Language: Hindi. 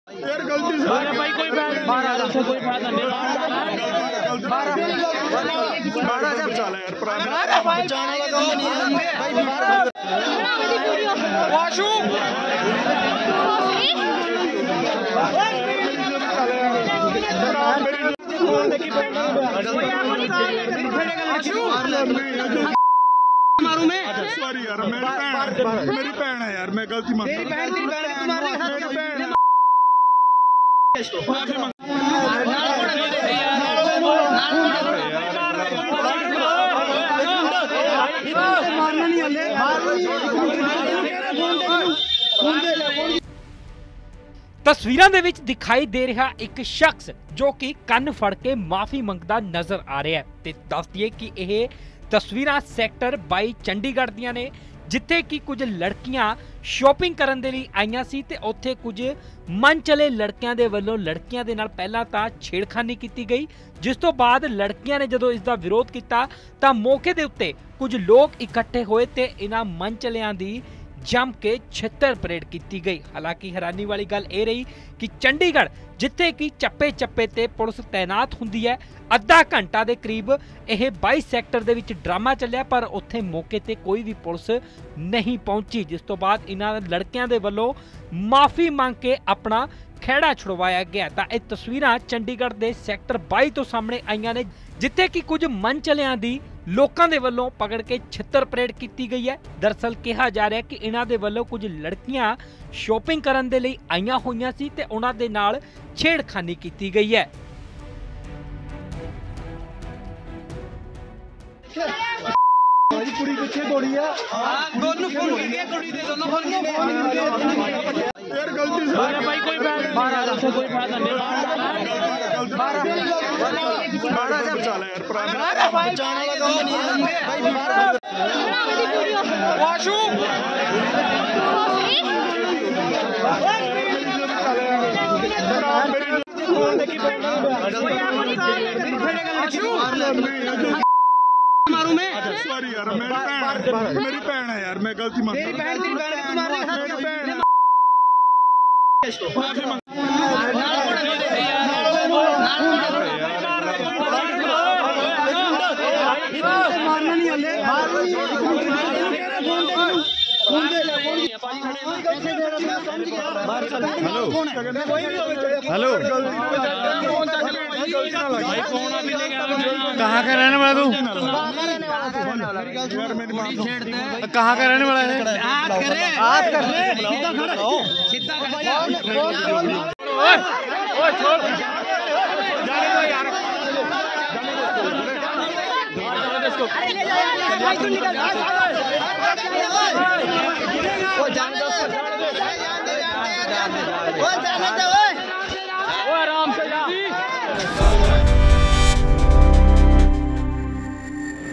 यार गलती से भाई कोई कोई फायदा नहीं चला यार बचाने का काम नहीं मारू मैं सॉरी यार मेरी बहन है यार मैं गलती मानता हूं। ਤਸਵੀਰਾਂ ਦੇ ਵਿੱਚ ਦਿਖਾਈ ਦੇ ਰਿਹਾ ਇੱਕ ਸ਼ਖਸ ਜੋ ਕਿ ਕੰਨ ਫੜ ਕੇ ਮਾਫੀ ਮੰਗਦਾ ਨਜ਼ਰ ਆ ਰਿਹਾ ਹੈ ਤੇ ਦੱਸ ਦਈਏ ਕਿ ਇਹ ਤਸਵੀਰਾਂ ਸੈਕਟਰ 22 ਚੰਡੀਗੜ੍ਹ ਦੀਆਂ ਨੇ ਜਿੱਥੇ ਕਿ ਕੁਝ ਲੜਕੀਆਂ ਸ਼ਾਪਿੰਗ ਕਰਨ ਦੇ ਲਈ ਆਈਆਂ ਸੀ ਤੇ ਉੱਥੇ ਕੁਝ ਮਨਚਲੇ ਲੜਕਿਆਂ ਦੇ ਵੱਲੋਂ ਲੜਕੀਆਂ ਦੇ ਨਾਲ ਪਹਿਲਾਂ ਤਾਂ ਛੇੜਖਾਨੀ ਕੀਤੀ ਗਈ ਜਿਸ ਤੋਂ ਬਾਅਦ ਲੜਕੀਆਂ ਨੇ ਜਦੋਂ ਇਸ ਦਾ ਵਿਰੋਧ ਕੀਤਾ ਤਾਂ ਮੌਕੇ ਦੇ ਉੱਤੇ ਕੁਝ ਲੋਕ ਇਕੱਠੇ ਹੋਏ ਤੇ ਇਹਨਾਂ ਮਨਚਲਿਆਂ ਦੀ जम के छित्तर परेड की गई। हालांकि हैरानी वाली गल ये रही कि चंडीगढ़ जिथे कि चप्पे चप्पे ते पुलिस तैनात हुंदी है अद्धा घंटा के करीब यह 22 सैक्टर दे विच ड्रामा चलिया पर उत्थे मौके ते कोई भी पुलिस नहीं पहुंची जिस तो बाद इन्हां लड़कियां दे वल्लों माफ़ी मांग के अपना खेड़ा छुड़वाया गया। तो यह तस्वीरां चंडीगढ़ के सैक्टर 22 तो सामने आईयां ने जिथे कि कुछ मनचलियां दी लोकां दे वल्लों पकड़ के छित्तर परेड की गई है। दरअसल कहा जा रहा है कि इन्हां दे वल्लों कुछ लड़कियां शॉपिंग करन दे लई आईयां होईयां सी ते उन्हां दे नाल छेड़खानी की गई है। कुड़ी पीछे दौड़ी है दोनों फोन किए कुड़ी दे दोनों फोन किए यार गलती से भाई कोई फायदा नहीं चला यार बचाने का काम नहीं वाशरूम मारू मैं सॉरी यार मेरी बहन है यार मैं गलती मानता हूं। हेलो कहाँ का रहने वाला तू? कहाँ का रहने वाला है? निकल